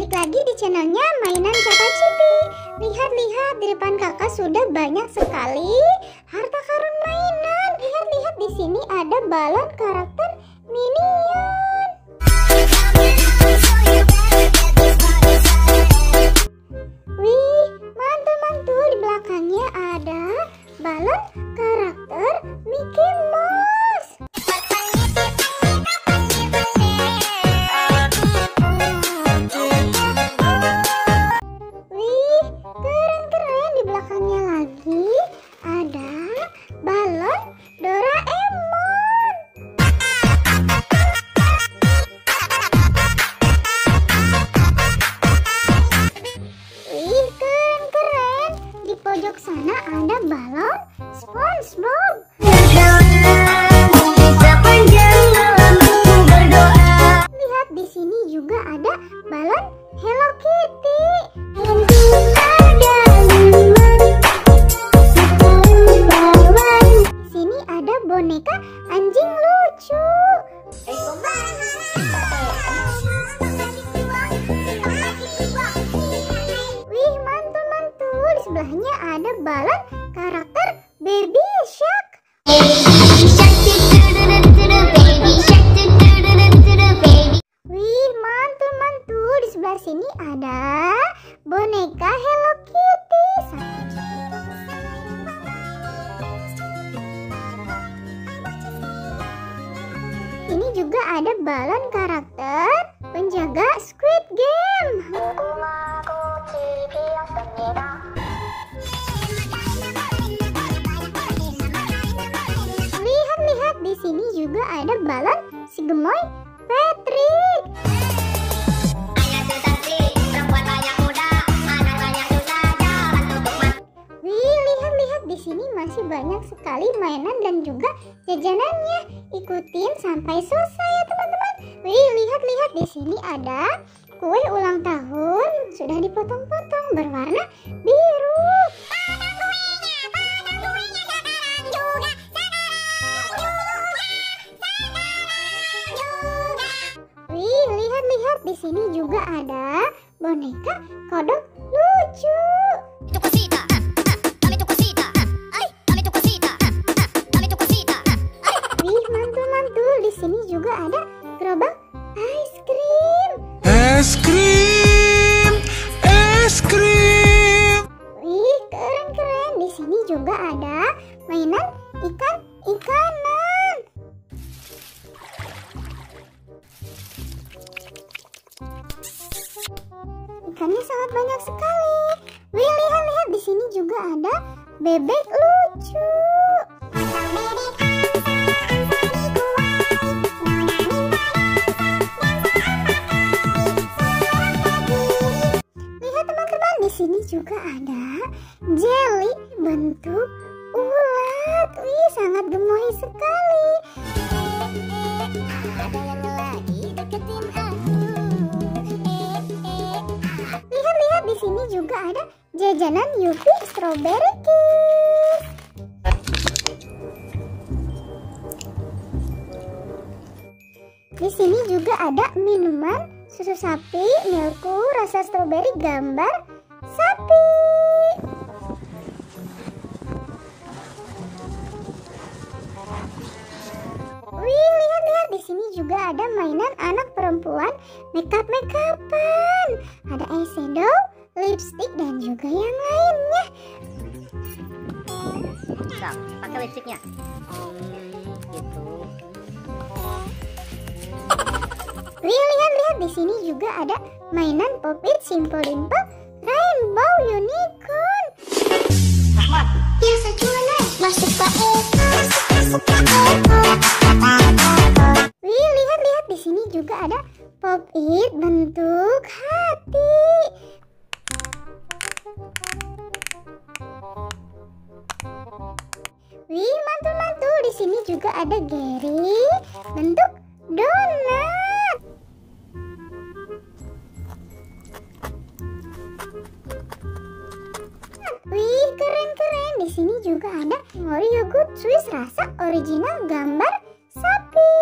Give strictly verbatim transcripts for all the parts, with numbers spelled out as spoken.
balik lagi di channelnya Mainan Kakak Cipi. Lihat-lihat di depan kakak sudah banyak sekali harta karun mainan. Lihat-lihat di sini ada balon karakter Minion. Wih, mantul-mantul, di belakangnya ada balon karakter Mickey Mouse. Wih, keren-keren, di belakangnya lagi ada balon Doraemon. Wih, keren-keren, di pojok sana ada balon SpongeBob. Lihat di sini juga ada balon Hello Kitty. Di sini ada boneka anjing lucu. Wih, mantul-mantul, di sebelahnya ada balon karakter Baby Shark. Wih, mantul-mantul, di sebelah sini ada boneka Hello Kitty. Ini juga ada balon karakter penjaga Squid Game. Lihat-lihat, di sini juga ada balon si gemoy Patrick. Wih, lihat-lihat, di sini masih banyak sekali mainan dan juga jajanannya. Ikutin sampai selesai ya teman-teman. Wih, lihat-lihat, di sini ada kue ulang tahun sudah dipotong-potong berwarna biru. Wih, lihat-lihat, di sini juga ada boneka kodok lucu. Wih, mantul-mantul, di sini juga ada gerobak es krim. Es krim, es krim. Wih, keren-keren, di sini juga ada mainan ikan-ikanan. Ikannya sangat banyak sekali. Wih, lihat-lihat, di sini juga ada bebek lucu. Lihat teman-teman, di sini juga ada jelly bentuk ulat. Wih, sangat gemoy sekali. Ada yang lagi deketin aku. Lihat-lihat, di sini juga ada jajanan Yupi Strawberry Kiss. Di sini juga ada minuman susu sapi Milku rasa stroberi gambar sapi. Wih, lihat-lihat, di sini juga ada mainan anak perempuan makeup makeupan. Ada eyeshadow, lipstick dan juga yang lainnya. Nah, pakai lipstiknya. Hmm, gitu. Wih, lihat-lihat, di sini juga ada mainan Pop-It Simple Dimple Rainbow Unicorn. Ya, saya jualan. Masuk paket. Wih, lihat-lihat, di sini juga ada Pop-It bentuk hati. Wih, mantul-mantul, di sini juga ada Gary bentuk donat. Wih, keren-keren, di sini juga ada Oreo Good Swiss rasa original gambar sapi.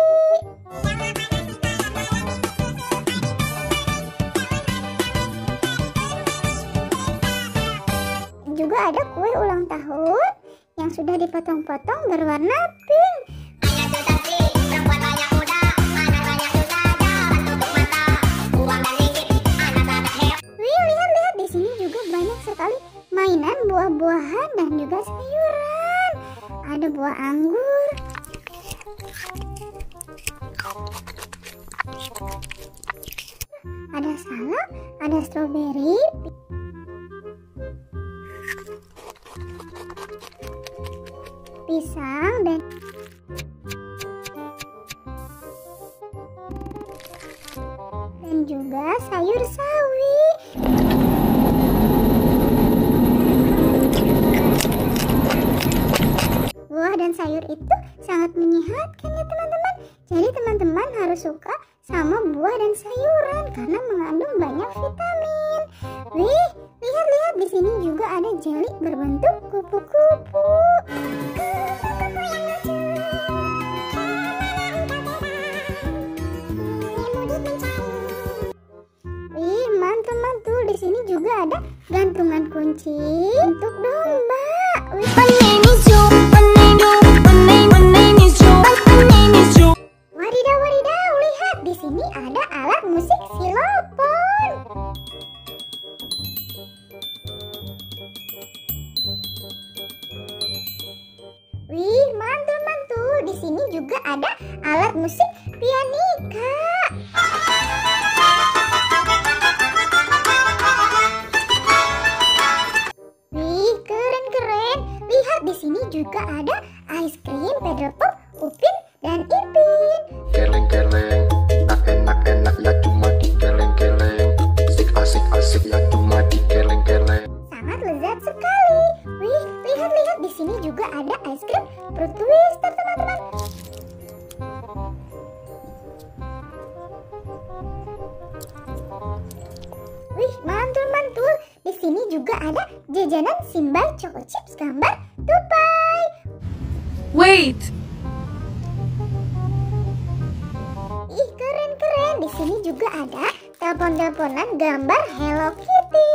sudah dipotong-potong berwarna pink. Wih, lihat-lihat di sini juga banyak sekali mainan buah-buahan dan juga sayuran. Ada buah anggur, ada salak, ada stroberi, pisang, dan dan juga sayur sawi. Buah dan sayur itu sangat menyehatkan ya teman-teman. Jadi teman-teman harus suka sama buah dan sayuran karena mengandung banyak vitamin. Wih, lihat-lihat di sini juga ada jeli berbentuk kupu-kupu. Wih, mantul-mantul di sini juga ada gantungan kunci untuk domba. Wih. Wadidaw, wadidaw, lihat di sini ada alat musik xilofon. Wih, mantul-mantul di sini juga ada alat musik pianika. Wih, keren-keren. Lihat di sini juga ada ice cream Pedro Pop, Upin dan Ipin. Keleng-keleng, nak enak-enak ya cuma di keleng-keleng. Asik-asik ya cuma di keleng-keleng. Sangat lezat sekali. Wih, lihat-lihat di sini juga ada ice cream fruit twister teman-teman. Wih, mantul-mantul. Di sini juga ada jajanan Simba Choco Chips gambar tupai. Wait! Ih, keren-keren. Di sini juga ada telepon-teleponan gambar Hello Kitty.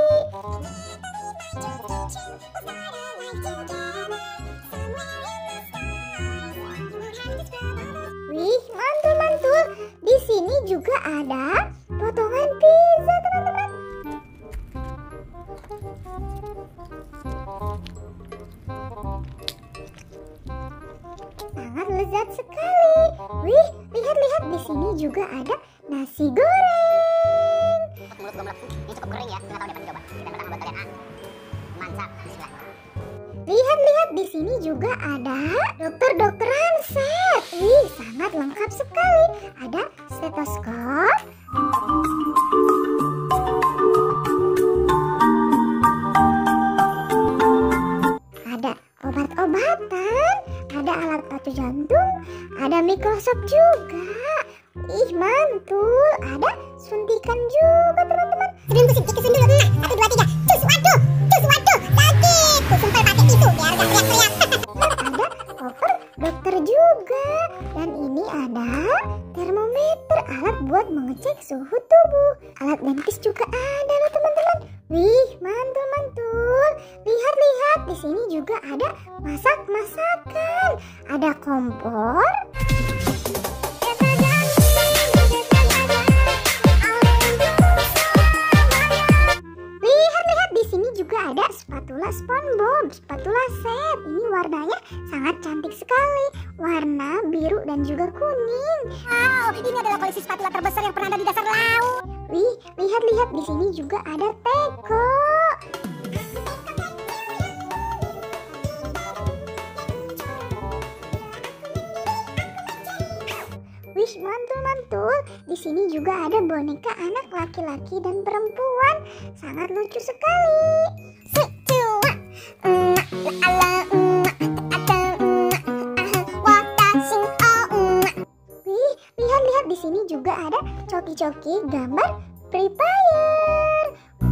Wih, mantul-mantul. Di sini juga ada potongan pizza, teman-teman. Sangat lezat sekali. Wih, lihat-lihat di sini juga ada nasi goreng. Mulut gue melepuh. Ini cukup kering ya. Nggak tahu deh, coba. Kita pertama buat kalian. Ah, mantap. Bismillah. Lihat-lihat di sini juga ada dokter-dokter Hanset. Wih, sangat lengkap sekali. Ada stetoskop, ada obat-obatan, ada alat batu jantung, ada mikroskop juga. Ih, mantul. Ada suntikan juga, teman-teman. Sebelum kusip, ikutin dulu. Nah, satu, dua, tiga. Cus, waduh. Cus, waduh. Sakit. Kusumpel pakai tisu biar gak teriak-teriak. Ada koper dokter juga. Dan ini ada termometer, alat buat mengecek suhu tubuh. Alat dentist juga ada loh, teman-teman. Wih, mantul-mantul. Lihat-lihat, di sini juga ada masak-masakan. Ada kompor. Lihat-lihat di sini juga ada spatula SpongeBob, spatula set. Ini warnanya sangat cantik sekali, warna biru dan juga kuning. Wow, ini adalah koleksi spatula terbesar yang pernah ada di dasar laut. Wih, lihat-lihat di sini juga ada teko. Wih, mantul-mantul. Di sini juga ada boneka anak laki-laki dan perempuan. Sangat lucu sekali. Wih, lihat-lihat di sini juga ada coki-coki gambar Free Fire.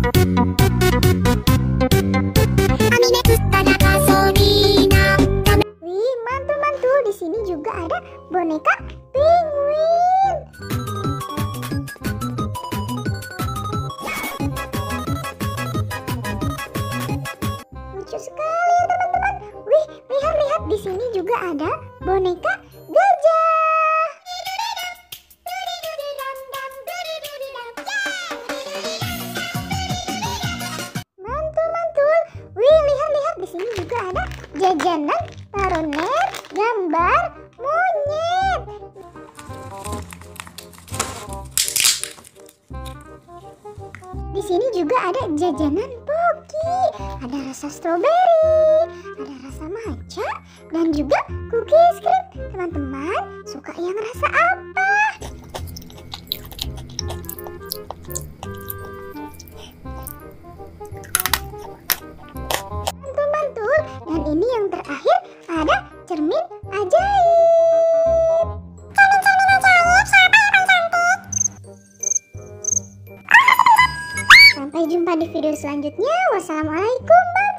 Wih, mantul-mantul. Di sini juga ada boneka penguin. Lucu sekali ya teman-teman. Wih, lihat-lihat di sini juga ada jajanan Pocky. Ada rasa stroberi, ada rasa matcha, dan juga cookies cream. Teman-teman suka yang rasa apa? Mantul-mantul. Dan ini yang terakhir ada cermin ajaib. Cermin-cermin ajaib, siapa yang paling cantik? Sampai jumpa di video selanjutnya. Wassalamualaikum.